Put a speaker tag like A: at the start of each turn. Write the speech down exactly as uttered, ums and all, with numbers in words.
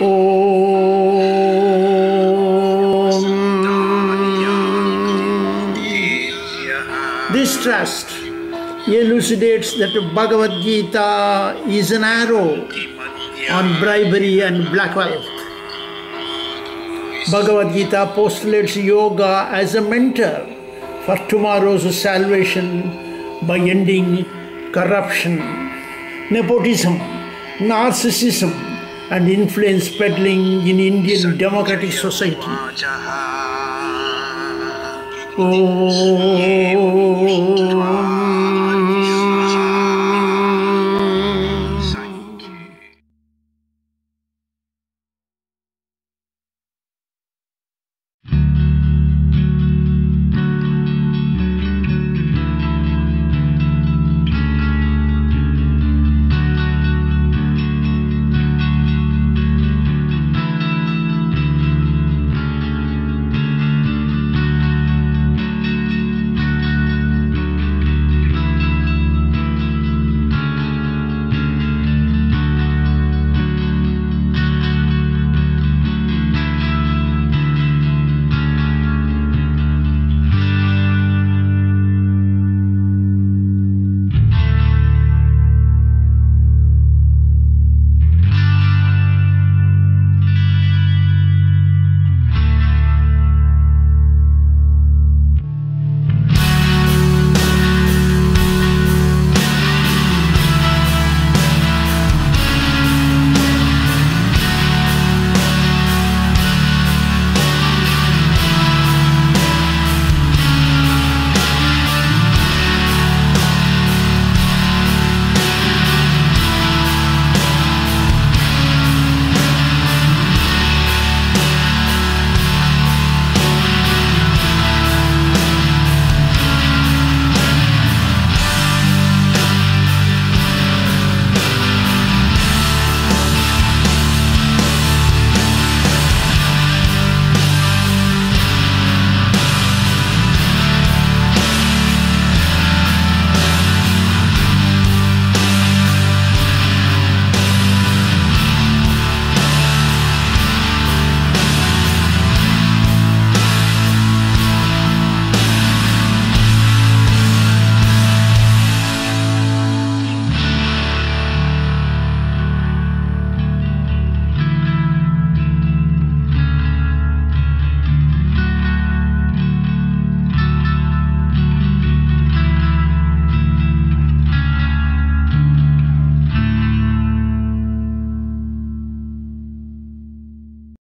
A: This trust elucidates that Bhagavad Gita is an arrow on bribery and black wealth. Bhagavad Gita postulates yoga as a mentor for tomorrow's salvation by ending corruption, nepotism, narcissism, and influence peddling in Indian democratic society. Om